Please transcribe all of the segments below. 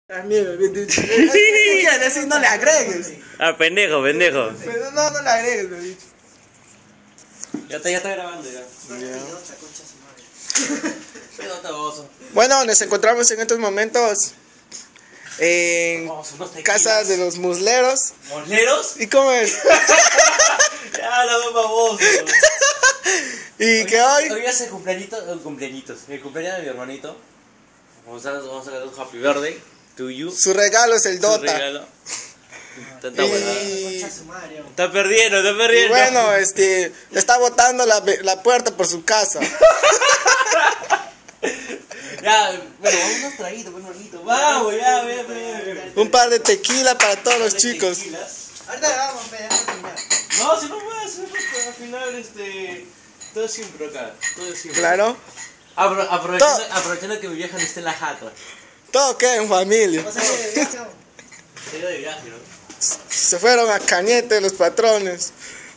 Amigo, ¿qué decir? No le agregues. Ah, pendejo. Pero no le agregues, me he dicho. Ya está grabando ya. Bueno, nos encontramos en estos momentos en casa de los musleros. ¿Musleros? ¿Y cómo es? Ya, la veo baboso. Y que hoy Hoy hace el cumpleaños de mi hermanito. Vamos a sacar un happy birthday to you. su regalo es el Su Dota. regalo. Está bueno. Y Está perdiendo. bueno, está botando la puerta por su casa. Ya, bueno, vamos unos traguitos, pues, hermanito. Vamos, ya, ve. Un par de tequila para todos los chicos. Ahorita vamos a terminar. No, si no puede hacer, al final, todo es siempre acá. Todo es siempre. Claro. Aprovechando que mi vieja no esté en la jata. Todo queda en familia. Vamos a ir de viaje. Se dio de viaje, ¿no? Se fueron a Cañete los patrones.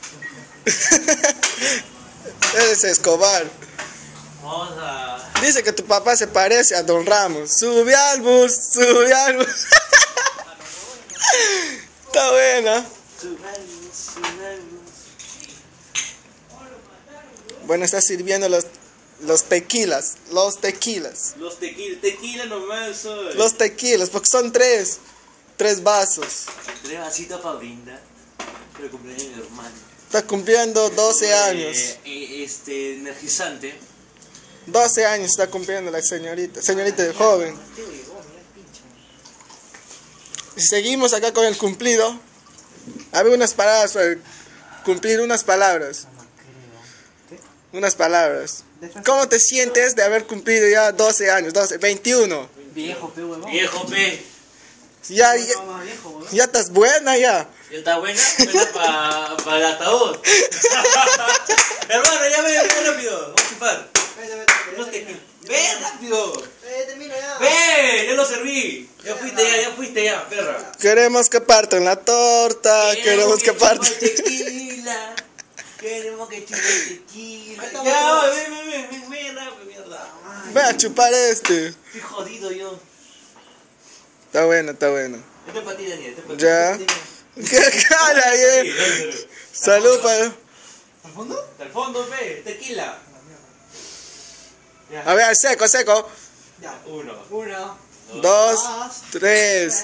Eres Escobar. Vamos a... Dice que tu papá se parece a Don Ramos. Sube al bus. Está buena. Bueno, está sirviendo los tequilas. Los tequilas. Tequila nomás soy. Los tequilas, porque son tres vasos. 3 vasitos para brindar. Pero cumpleaños de mi hermano. Está cumpliendo 12 años. Energizante. 12 años está cumpliendo la señorita de joven. Y seguimos acá con el cumplido. Había unas palabras para cumplir unas palabras. ¿Cómo te sientes de haber cumplido ya 12 años? 21. Viejo, pe, huevón. Viejo, pe. Ya estás buena ya. ¿Ya está buena? Buena para el ataúd. Hermano, ya ve rápido. Vamos a chupar. Ve rápido. Termino ya. Ve, ya lo serví. Ya fuiste ya, perra. Queremos que partan la torta. Queremos que partan. Tequila. Queremos que chupe tequila. Ya, Ya, ven, rápido, mierda. Ve a chupar Estoy jodido yo. Está bueno. Este es para ti, Daniel. Este es para ti. Ya. ¿Qué cara, bien? Salud para... ¿Al fondo? Hasta el fondo, ve. Tequila. Ya. A ver, seco. Ya. 1, 2, 3.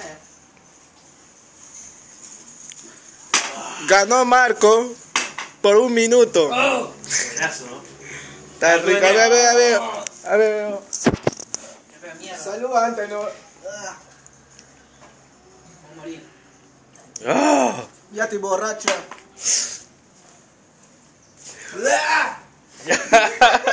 Ganó Marco por 1 minuto. ¡Oh! Buenazo, ¿no? Está rico. A ver. Mierda. Salud antes, ¿no? Vamos a morir. Ya estoy borracho.